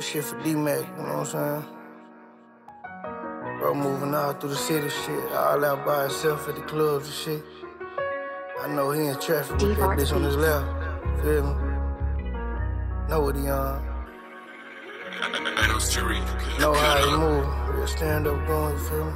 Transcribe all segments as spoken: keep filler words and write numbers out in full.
This shit for D-Mac, you know what I'm saying? Bro moving all through the city, shit, all out by himself at the clubs and shit. I know he in traffic with that bitch on his left, feel me? Know what he on. Know how he move, real stand up going, you feel me?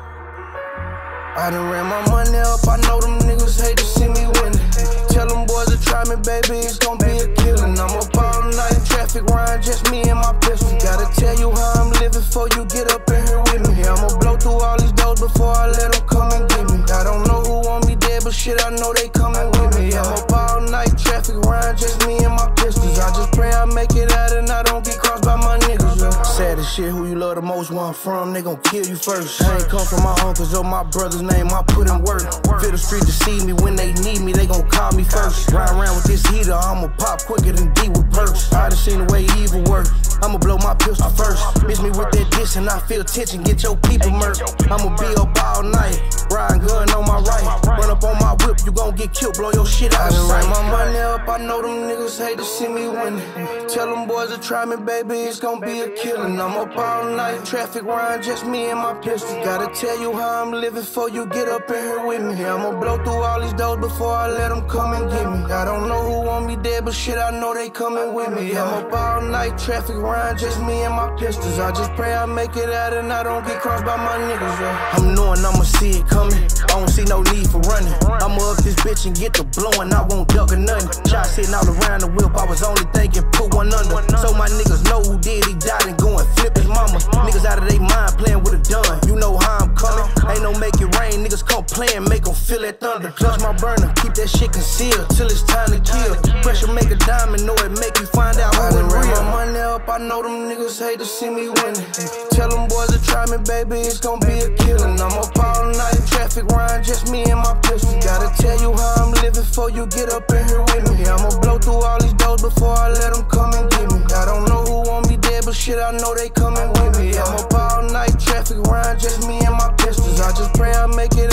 I done ran my money up, I know them niggas hate to see me winning. Tell them boys to try me, baby, it's gon' be a killin'. I'm up all night, traffic ride, just me and my pistol. Gotta tell you how I'm living before you get up in here with me. I'ma blow through all these doors before I let them come and get me. I don't know who want me dead, but shit, I know they coming with me. I'm up all night, traffic ride, just me and my pistols. I just pray I make it out and I don't get crossed by my niggas, yeah. Sad as shit, who you love the most, where I'm from, they gon' kill you first. I ain't come from my uncles or my brother's name, I put in work. Feel the street to see me, when they need me, they gon' call me first. Ride around with this heater, I'ma pop quicker than D with perks. I done seen the way evil work, I'ma blow my pistol first. Miss me with that dish and I feel tension, get your people murked. I'ma be up all night, riding gun on my right. Run up on my whip, you gon' get killed, blow your shit out of sight. I done ran my money up, I know them niggas hate to see me winning. Tell them boys to try me, baby, it's gon' be a killin'. I'm up all night, traffic ride, just me and my pistol. Gotta tell you how I'm living before you get up in here with me. I'ma blow through all these doors before I let them come and get me. I don't know who want me dead, but shit, I know they coming with me. I'm up all night, traffic ride, just me and my pistols. I just pray I make it out and I don't get crossed by my niggas, yeah. I'm knowing I'ma see it coming, I don't see no need for running. I'ma up this bitch and get the blowing, I won't duck or nothing. Shots hitting all around the whip, I was only thinking put one under. So my niggas know who did, he died and go and flip his mama. Niggas out of their mind playing with a gun, you know how I'm coming. Ain't no make it rain, niggas come play and make them feel that thunder. Clutch my burner, keep that shit concealed till it's time to kill. Pressure make a diamond, know it make you find out who it real. My money up, I know them niggas hate to see me winning. Tell them boys to try me, baby, it's gon' be a killin'. I'm up all night, traffic ride, just me and my pistol. Gotta tell you how I'm living before you get up in here with me. I'ma blow through all these doors before I let them come and get me. I don't know who want me dead, but shit, I know they coming with me. I'm up all night, traffic ride, just me and my pistols. I just pray I make it